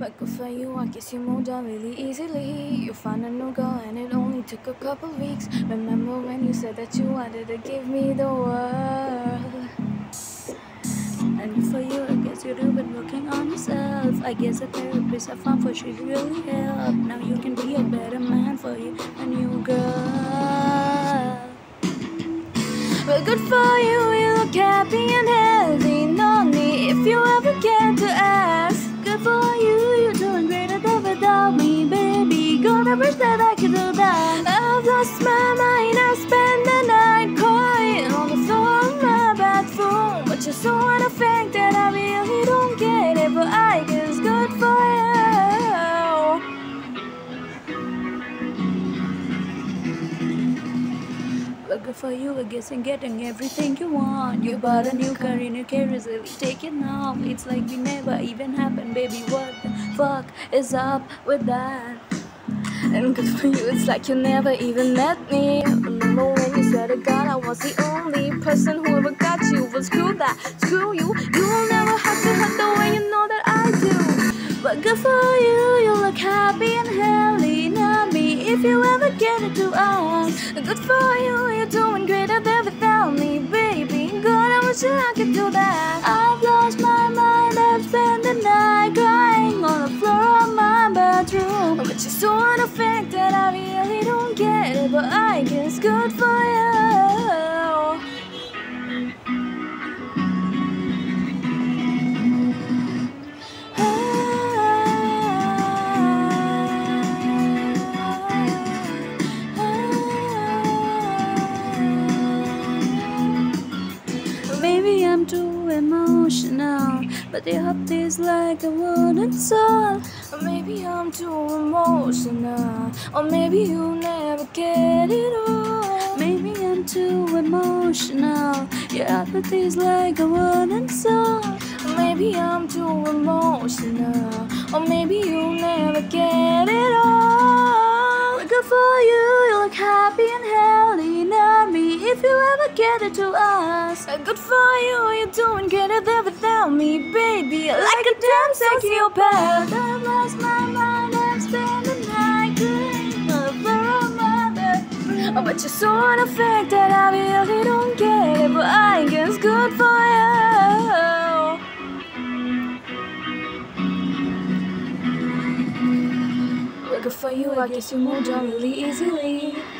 But good for you, I guess you moved on really easily. You found a new girl and it only took a couple weeks. Remember when you said that you wanted to give me the world? And for you, I guess you've been working on yourself. I guess a therapist I found for you really help. Now you can be a better man for you, a new girl. Well, good for you, you look happy and healthy. No need if you ever get to ask. Good for you, you're doing greater than without me, baby. God, I wish that I could do that. I've lost my mind, I spend the night crying on the floor of my bathroom. But you're so unaffected that I really don't get it. But I guess good for you. But good for you, I guess, in getting everything you want. You bought a new car and your care is really taken off. It's like we never even happened, baby. What the fuck is up with that? And good for you, it's like you never even met me. Remember when you swear to God I was the only person who ever got you? Well, screw that, screw you. You will never have to hurt the way you know that I do. But good for you, you look happy and healthy. Not me, if you ever get it to us. Good for you, you're doing greater than without me, baby. God, I wish that I could do that. I've lost my mind, I've spent the night crying on the floor of my bedroom. But you're so unaffected, I really don't get it. But I guess good for you. Maybe I'm too emotional, but your heart is like a wooden soul. Or maybe I'm too emotional, or maybe you never get it all. Maybe I'm too emotional, your heart is like a wooden soul. Or maybe I'm too emotional, or maybe you never get it all. Good for you, you look happy and healthy. Not me, if you ever get it to us. Good for you, you're doing greater than without me, baby. Like a damn psychopath. I've lost my mind, I've spent the night crying on the floor of my bedroom. But you're so unaffected, I really don't get it. But I guess good for you. Good for you, I guess you moved on really easily.